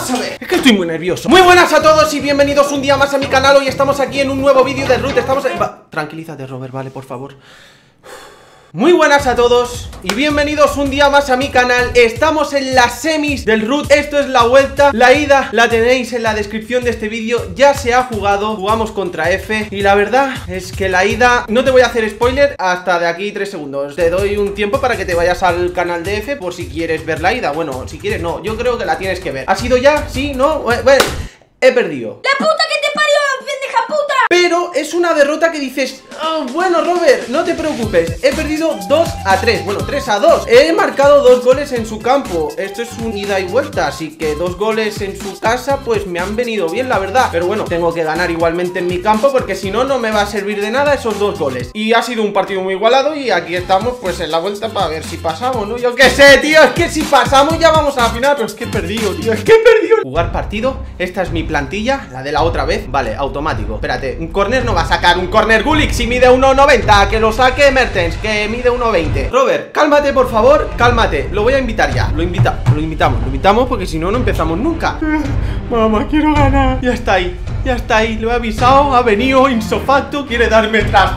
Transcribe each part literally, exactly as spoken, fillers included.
Vamos a ver, es que estoy muy nervioso. Muy buenas a todos y bienvenidos un día más a mi canal. Hoy estamos aquí en un nuevo vídeo de Root. Estamos en... Va... Tranquilízate, Robert, vale, por favor. Muy buenas a todos y bienvenidos un día más a mi canal. Estamos en las semis del Root. Esto es la vuelta. La ida la tenéis en la descripción de este vídeo. Ya se ha jugado, jugamos contra F. Y la verdad es que la ida, no te voy a hacer spoiler hasta de aquí tres segundos. Te doy un tiempo para que te vayas al canal de F por si quieres ver la ida. Bueno, si quieres no, yo creo que la tienes que ver. ¿Ha sido ya? ¿Sí? ¿No? Bueno, he perdido. ¡La puta que te parió, pendeja puta! Pero es una derrota que dices, oh, bueno, Robert, no te preocupes, he perdido dos a tres, bueno, tres a dos. He marcado dos goles en su campo. Esto es un ida y vuelta, así que dos goles en su casa pues me han venido bien, la verdad. Pero bueno, tengo que ganar igualmente en mi campo, porque si no, no me va a servir de nada esos dos goles. Y ha sido un partido muy igualado y aquí estamos pues en la vuelta para ver si pasamos, ¿no? Yo qué sé, tío, es que si pasamos ya vamos a la final. Pero es que he perdido, tío, es que he perdido. Jugar partido, esta es mi plantilla, la de la otra vez. Vale, automático, espérate, un corner no va a sacar un corner Gullit si mide uno noventa, que lo saque Mertens, que mide uno veinte. Robert, cálmate por favor, cálmate, lo voy a invitar ya. Lo invita, lo invitamos, lo invitamos porque si no, no empezamos nunca. Mamá, quiero ganar. Ya está ahí, ya está ahí, lo he avisado, ha venido insofacto, quiere darme tras.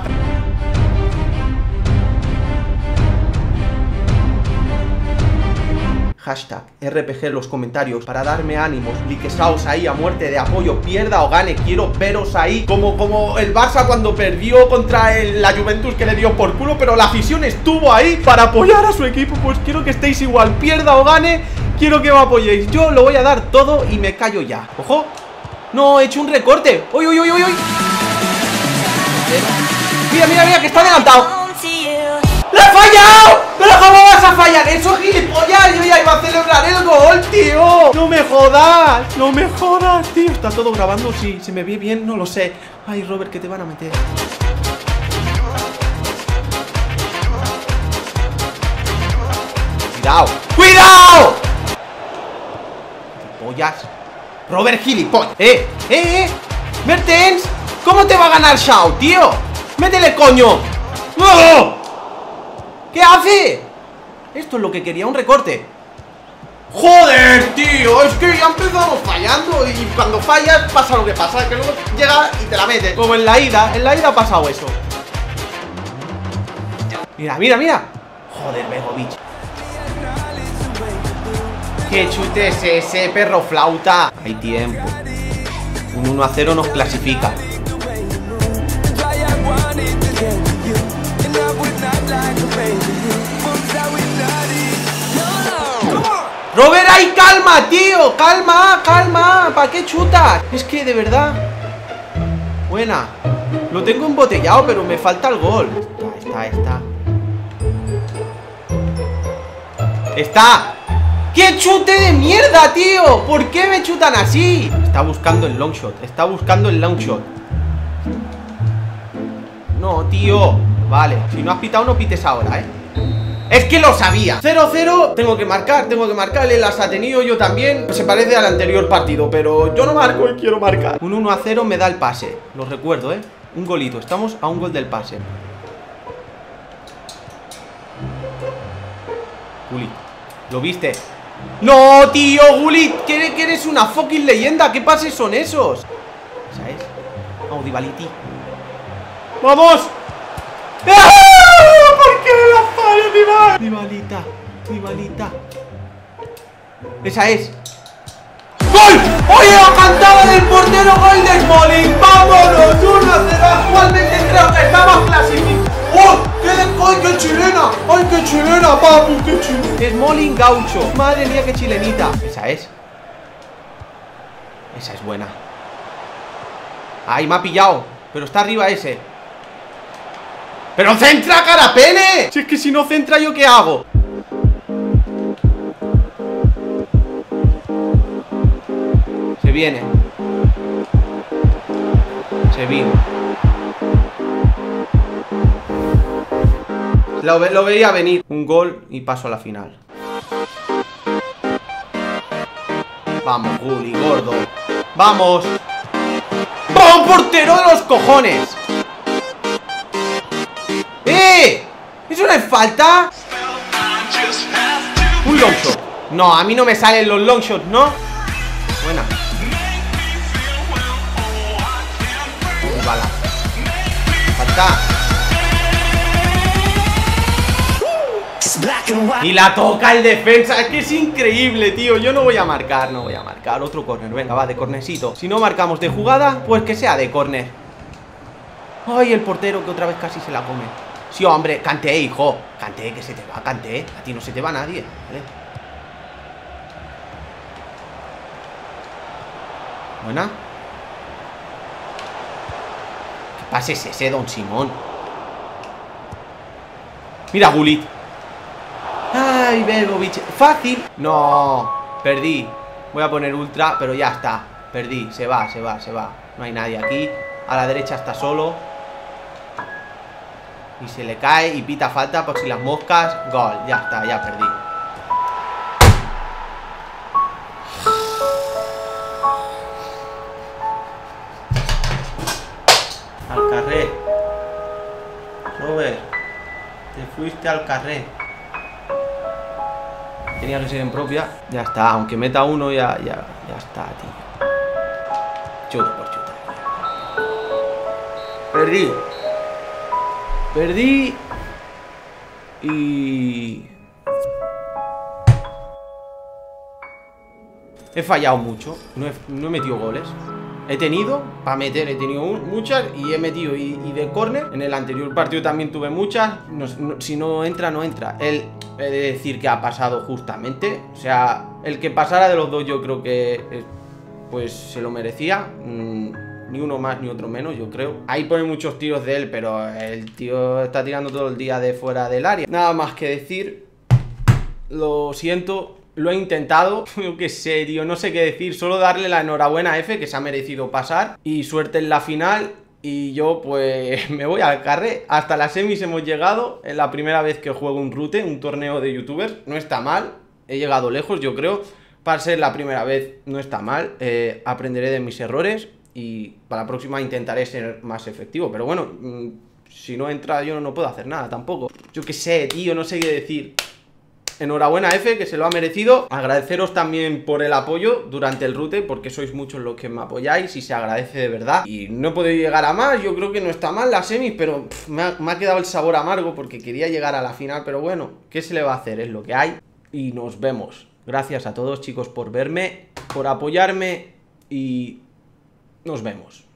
Hashtag R P G en los comentarios para darme ánimos. Liquesaos ahí a muerte de apoyo. Pierda o gane, quiero veros ahí. Como, como el Barça cuando perdió contra el, la Juventus, que le dio por culo, pero la afición estuvo ahí para apoyar a su equipo. Pues quiero que estéis igual, pierda o gane, quiero que me apoyéis. Yo lo voy a dar todo y me callo ya. Ojo. No, he hecho un recorte. Uy, uy, uy, uy, uy. Mira, mira, mira, que está adelantado. ¡Le he fallado! ¿Pero cómo vas a fallar eso, gilipollas? Yo ya iba a celebrar el gol, tío. No me jodas, no me jodas, tío. ¿Está todo grabando? Sí, se me ve bien, no lo sé. Ay, Robert, que te van a meter. ¡Cuidado! ¡Cuidado! ¡Gilipollas! Robert, gilipollas. ¡Eh! ¡Eh! ¡Eh! ¡Mertens! ¿Cómo te va a ganar Shaw, tío? ¡Métele, coño! ¡Oh! ¿Qué hace? Esto es lo que quería, un recorte. ¡Joder, tío! Es que ya empezamos fallando. Y cuando fallas pasa lo que pasa, que luego llega y te la metes. Como en la ida, en la ida ha pasado eso. Mira, mira, mira. Joder, Begovic. ¿Qué chute es ese, perro flauta? Hay tiempo. Un uno a cero nos clasifica. Robert, ¡ay, calma, tío! ¡Calma, calma! ¿Para qué chutas? Es que, de verdad. Buena. Lo tengo embotellado, pero me falta el gol. Está, está, está. ¡Está! ¡Qué chute de mierda, tío! ¿Por qué me chutan así? Está buscando el long shot. Está buscando el long shot. No, tío. Vale, si no has pitado, no pites ahora, ¿eh? Es que lo sabía. cero cero, tengo que marcar, tengo que marcar. Él las ha tenido, yo también. Se parece al anterior partido, pero yo no marco y quiero marcar. Un uno a cero me da el pase. Lo recuerdo, ¿eh? Un golito, estamos a un gol del pase. Gullit, ¿lo viste? ¡No, tío, Gullit! Que eres una fucking leyenda. ¿Qué pases son esos? ¿Sabes? Vamos, Dybala. ¡Vamos! ¡Ah! ¿Por qué me la fallo, Dybala? Dybalita, Dybalita. Esa es. ¡Gol! ¡Oye, la cantada del portero! ¡Gol de Smalling! ¡Vámonos! uno a cero. Actualmente creo que estamos clasificados. ¡Oh! ¡Qué de... ¡Ay, qué chilena! ¡Ay, qué chilena, papu! ¡Qué chilena! Smalling gaucho. Madre mía, qué chilenita. Esa es. Esa es buena. ¡Ay, me ha pillado! Pero está arriba ese. ¡Pero centra, carapene! Si es que si no centra, ¿yo qué hago? Se viene. Se vino. Lo, ve lo veía venir. Un gol y paso a la final. Vamos, Gullit, gordo. ¡Vamos! ¡Vamos, portero de los cojones! ¡Eh! ¿Eso no es falta? Un long shot. No, a mí no me salen los long shots, ¿no? Buena. Y bala. Falta. Y la toca el defensa. Es que es increíble, tío. Yo no voy a marcar, no voy a marcar. Otro córner, venga, va, de cornercito. Si no marcamos de jugada, pues que sea de córner. Ay, el portero que otra vez casi se la come. Sí, hombre, Kanté, hijo. Kanté, que se te va, Kanté. A ti no se te va nadie, ¿vale? Buena. ¿Qué pase es ese, Don Simón? Mira, Gullit. Ay, Begovic. Fácil. No, perdí. Voy a poner ultra, pero ya está. Perdí, se va, se va, se va. No hay nadie aquí. A la derecha está solo. Y se le cae y pita falta por si las moscas. Gol, ya está, ya perdí. Al carré. Robert, te fuiste al carré. Tenía que ser en propia. Ya está, aunque meta uno ya, ya, ya está, tío. Chuta por chuta. Perdí. Perdí. Y... he fallado mucho. No he, no he metido goles. He tenido, para meter he tenido un, muchas y he metido y, y de córner. En el anterior partido también tuve muchas. No, no, si no entra, no entra. Él, he de decir que ha pasado justamente. O sea, el que pasara de los dos yo creo que eh, pues se lo merecía. Mm, ni uno más ni otro menos, yo creo. Ahí ponen muchos tiros de él, pero el tío está tirando todo el día de fuera del área. Nada más que decir. Lo siento. Lo he intentado, yo qué sé, tío, no sé qué decir. Solo darle la enhorabuena a F, que se ha merecido pasar. Y suerte en la final. Y yo pues me voy al carré. Hasta las semis hemos llegado. Es la primera vez que juego un Rute, un torneo de youtubers. No está mal, he llegado lejos, yo creo. Para ser la primera vez no está mal. eh, Aprenderé de mis errores. Y para la próxima intentaré ser más efectivo. Pero bueno, mmm, si no entra yo no puedo hacer nada tampoco. Yo qué sé, tío, no sé qué decir. Enhorabuena F, que se lo ha merecido. Agradeceros también por el apoyo durante el Rute, porque sois muchos los que me apoyáis y se agradece de verdad. Y no he podido llegar a más, yo creo que no está mal la semis, pero pff, me, ha, me ha quedado el sabor amargo porque quería llegar a la final. Pero bueno, ¿qué se le va a hacer? Es lo que hay. Y nos vemos. Gracias a todos, chicos, por verme, por apoyarme y nos vemos.